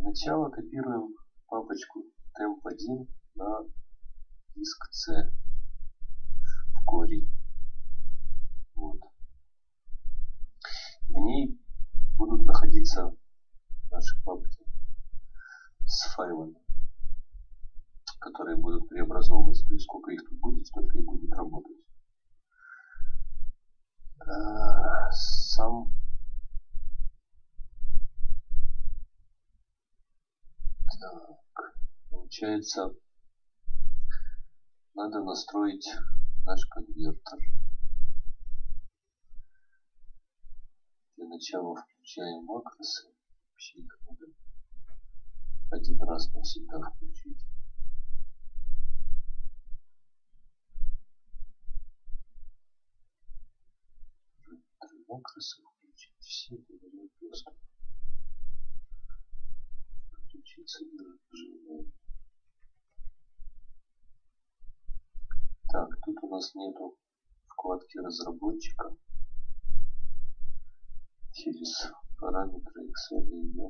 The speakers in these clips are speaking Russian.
начала копируем папочку temp1 на диск C в корень. Вот. В ней будут находиться наши папки с файлами, которые будут преобразовываться. То есть сколько их тут будет, столько и будет работать. Сам так, получается, надо настроить наш конвертер. Для начала включаем макросы. Вообще их надо один раз навсегда включить. Макросы включить все, говорят доступ. Включить содержимое. Так, тут у нас нету вкладки разработчика. Через параметры Excel идем.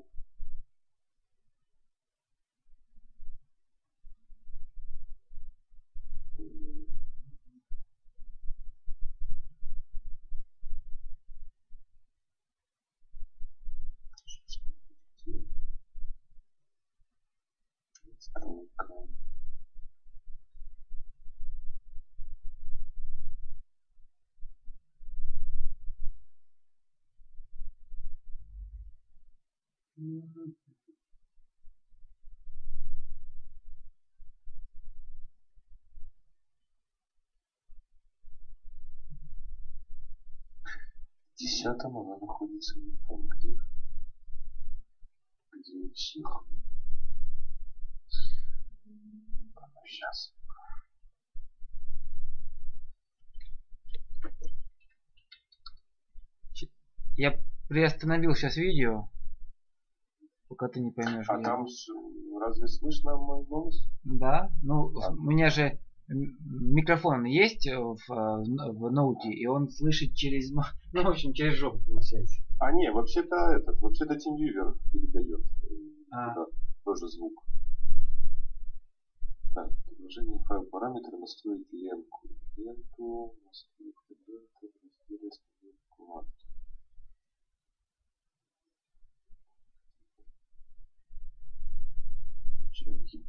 Настройка. В 10-м она находится не там, где у всех. Сейчас. Я приостановил сейчас видео, пока ты не поймешь. А там разве слышно мой голос? Да, ну у меня же микрофон есть в ноуте, и он слышит через, ну в общем через жопу получается. А не, вообще-то TeamViewer передает туда тоже звук. Так, предложение файл параметры, настроить ленту. Настроить ленту, разделить вкладки. Включаем.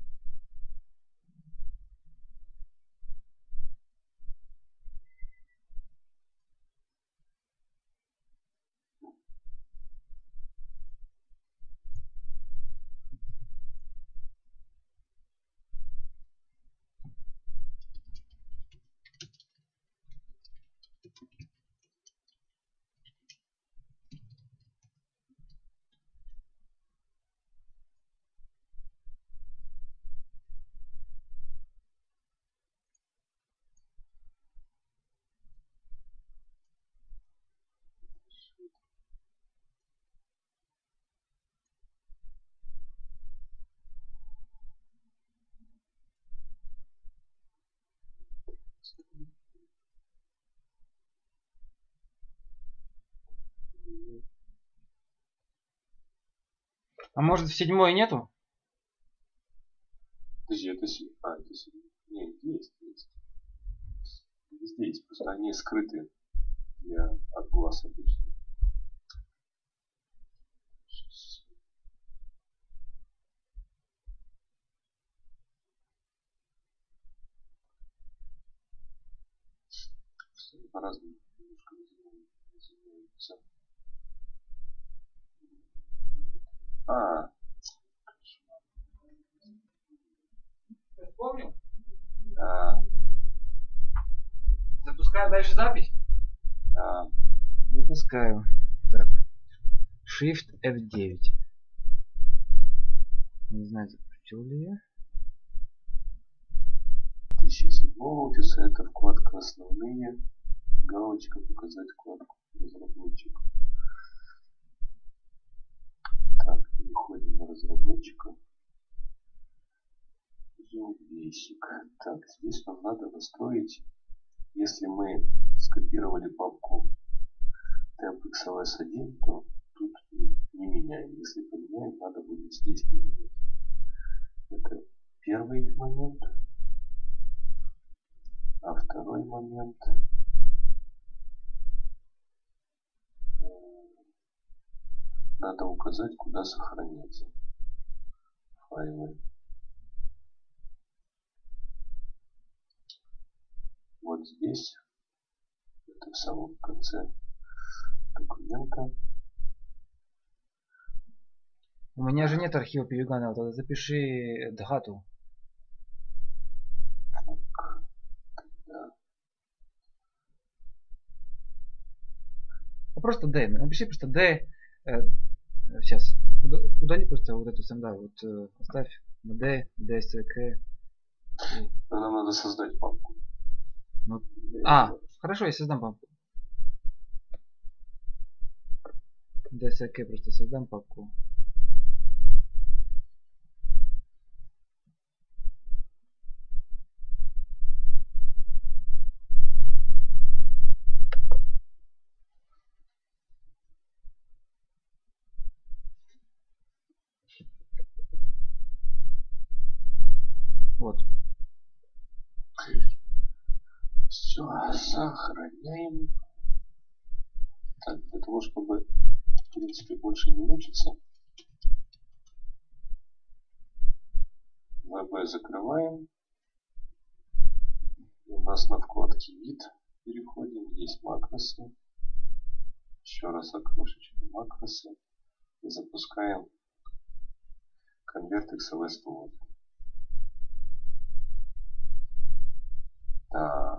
А может в 7-й нету? Подожди, это нет, есть. Везде есть, просто они скрыты от глаз обычно. По-разному немножко называются. Ты вспомнил? Да. Запускаю дальше запись? Да. Запускаю. Так. Shift F9. Не знаю, запустил ли я. 2007 офиса, это вкладка основные. Галочка показать вкладку разработчик. Так, переходим на разработчика. Visual Basic. Так, здесь нам надо настроить, если мы скопировали папку tempxls1, то тут не меняем. Если поменяем, сохраняем, надо будет здесь поменять. Это первый момент. А второй момент. Надо указать, куда сохранять файлы. Вот здесь. Это в самом конце документа. У меня же нет архива Переганова, тогда запиши дату. Так, да. Просто D. Напиши просто D. Сейчас. Удали просто вот эту да, вот оставь на D, DSK. Но нам надо создать папку. Ну, хорошо, я создам папку. DSK просто создам папку. Вот. Все, сохраняем. Так, для того, чтобы, в принципе, больше не мучиться, VB закрываем. У нас на вкладке вид переходим. Есть макросы. Еще раз окошечко макросы. И запускаем конверт XLS Word. Так.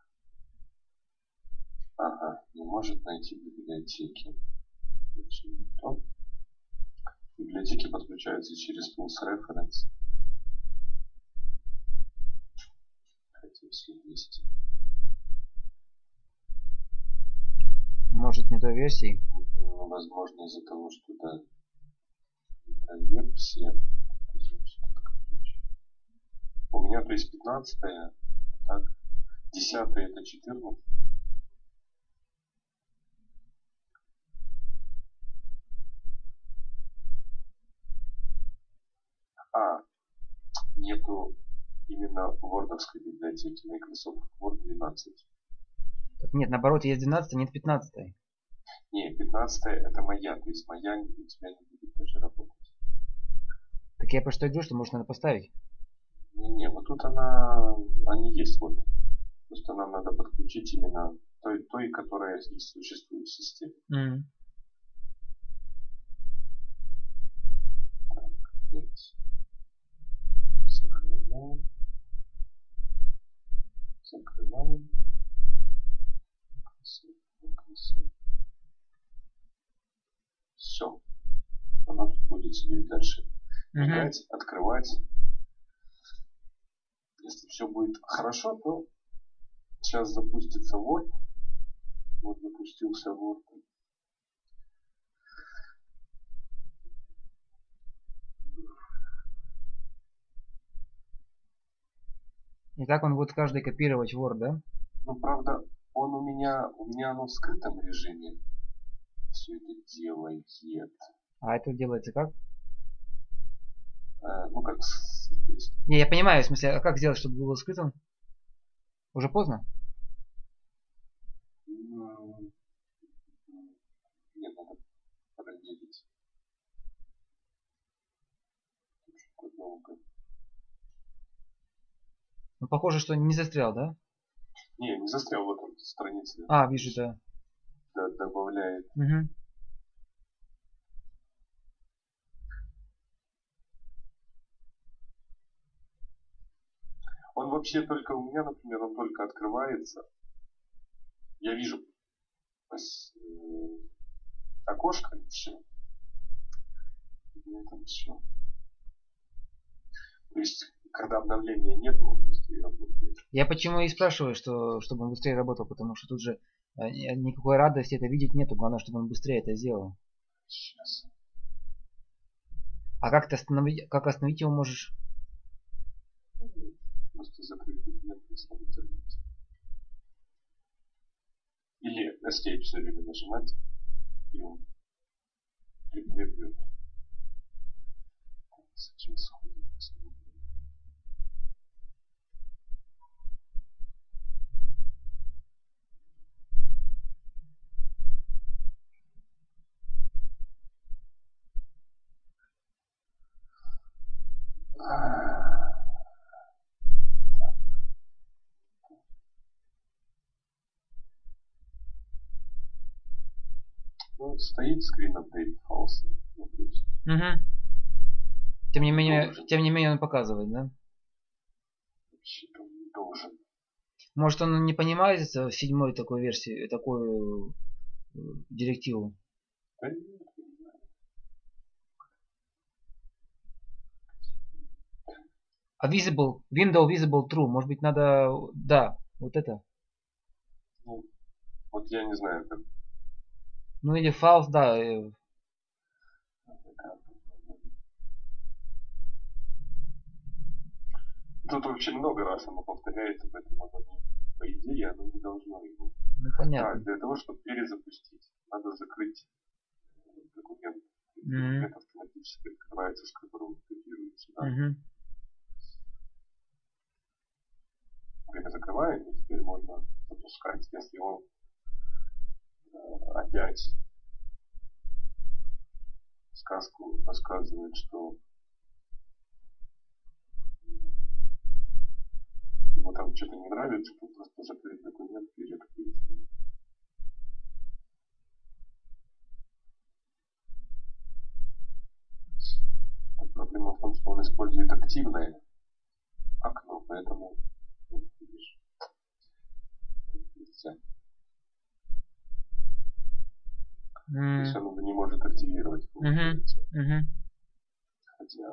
Ага, не может найти библиотеки. Почему-то. Библиотеки подключаются через Tools Reference. Хотя все есть. Может не той версии? Возможно из-за того, что да, версия. У меня то есть 15-я, так, 10-я это 14. Нету именно вордовской библиотеки Microsoft Word 12. Так нет, наоборот, есть 12, нет 15. Не, 15 это моя, то есть моя у тебя не будет даже работать. Так я про что иду, что может надо поставить? Не, вот тут они есть вот. Просто нам надо подключить именно той, которая существует в системе. Так, опять сохраняем. Закрываем. Все. Она тут будет себе дальше мигать, открывать. Если все будет хорошо, то сейчас запустится Word. Вот запустился Word. И так он будет каждый копировать Word, да? Ну, правда, у меня оно в скрытом режиме все это делает. А это делается как? Ну, как... То есть, Не, я понимаю, в смысле, а как сделать, чтобы было скрытым? Уже поздно? нет, надо проверить. Долго. Ну, похоже, что не застрял, да? Не застрял в этом странице. Вижу, да. Добавляет. Он вообще только у меня, например, он только открывается. Я вижу окошко и все. На этом все. То есть, когда обновления нет, он быстрее работает. Я почему и спрашиваю, чтобы он быстрее работал, потому что тут же никакой радости это видеть нету. Главное, чтобы он быстрее это сделал. Сейчас. А как остановить его можешь? Просто закрыть документ и снова терпеть. Или Escape все время нажимать, и он прибьет. Сейчас сходим, посмотрим. Ну, стоит screen update false. Ну, то есть, Тем не должен. менее он показывает, да? Вообще-то он не должен. Может он не понимает седьмой такой версии, такую директиву. Да нет, не знаю. А visible, window visible true, может быть надо, да, вот это. Ну, вот я не знаю, как Ну или false, да. тут вообще много раз оно повторяется, поэтому оно не, по идее оно не должно его. Ну Да, понятно. для того, чтобы перезапустить, надо закрыть документ. Мгм. Документ автоматически открывается, с которым копируется. Да? Мгм. Время закрываем, и теперь можно запускать, если он опять сказку рассказывает, что ему там что-то не нравится, то просто закрыть документ, переоткрыть. Проблема в том, что он использует активное окно, поэтому вот, видишь, нельзя. То есть он не может активировать, Мгм. получается. Мгм. Хотя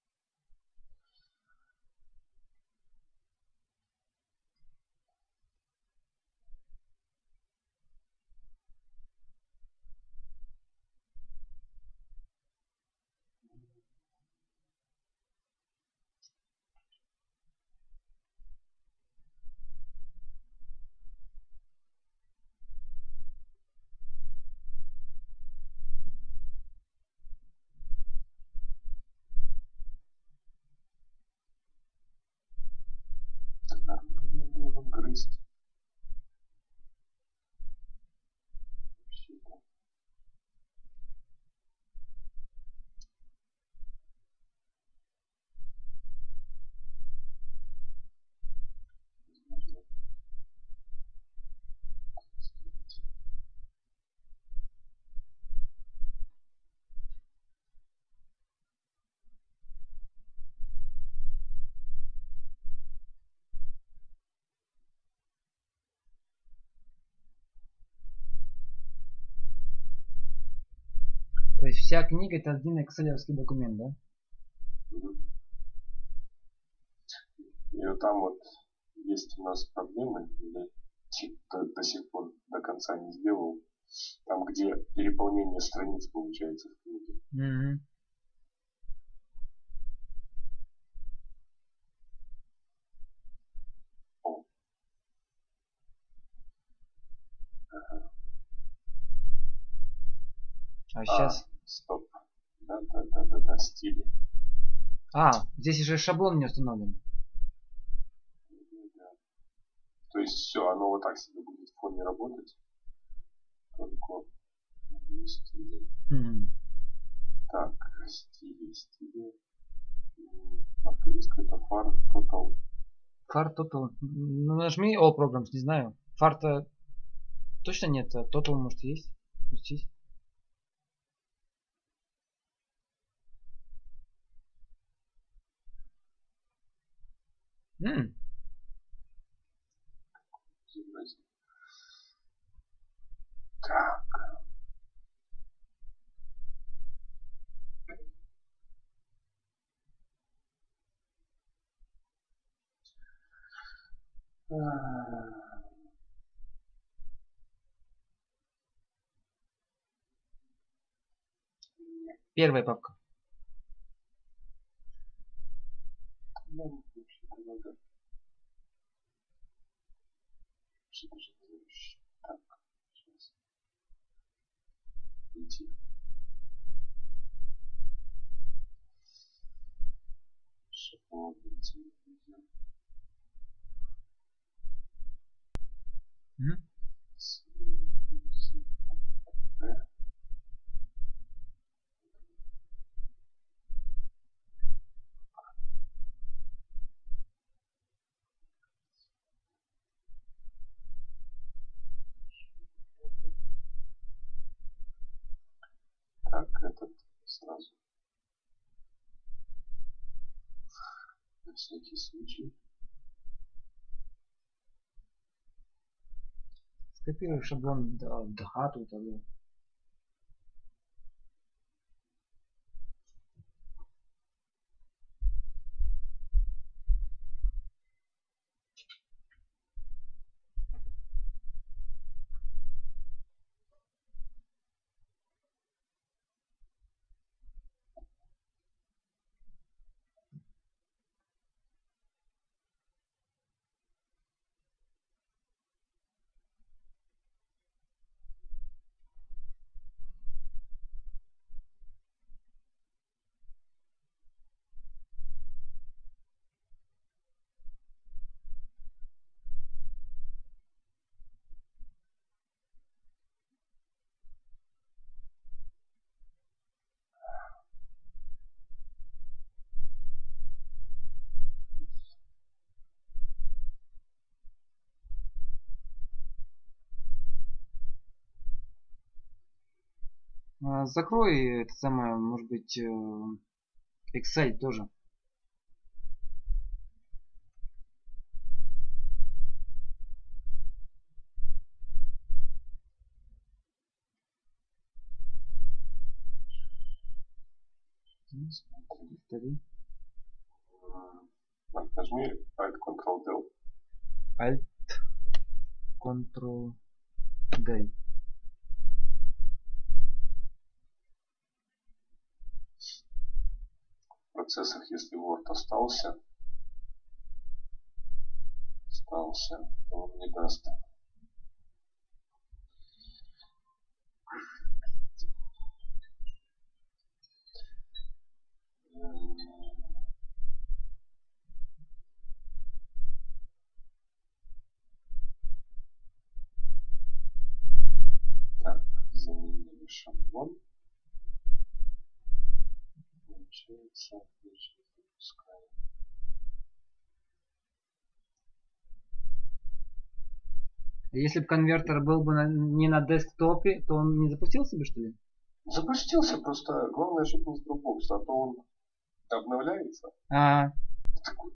нормально должен грызть. Вообще-то. Возможно, сделать. То есть вся книга это один экселевский документ, да? Мгм. И вот там вот есть у нас проблемы, я до сих пор до конца не сделал. Там, где переполнение страниц получается в книге. Мгм. О, ага. А сейчас. Стоп. Да, стили. Здесь уже шаблон не установлен. Да. То есть все, оно вот так себе будет в фоне работать. Только не стили. Мгм. Так, стили. Маркерис какой-то фар, total. Far Total. Ну нажми All Programs, не знаю. Фарта точно нет, а Total может есть. Пустись. М, Изобразить. Так. Первая папка. Ну, вообще-то надо. Что-то же следующее. Так, сейчас. Идти. Вот, так, этот сразу. На всякий случай. Скопируй шаблон до хату тогда. Закрой это самое, может быть, Excel тоже. Повтори. Нажми Alt-Ctrl-Del. Alt-Ctrl-D. В процессах, если Word остался, то он не даст. Так, заменили шаблон. Получается, отлично, запускаем. Если бы конвертер был бы не на десктопе, то он не запустился бы, что ли? Запустился, просто главное, чтобы не с Dropbox, а то он обновляется.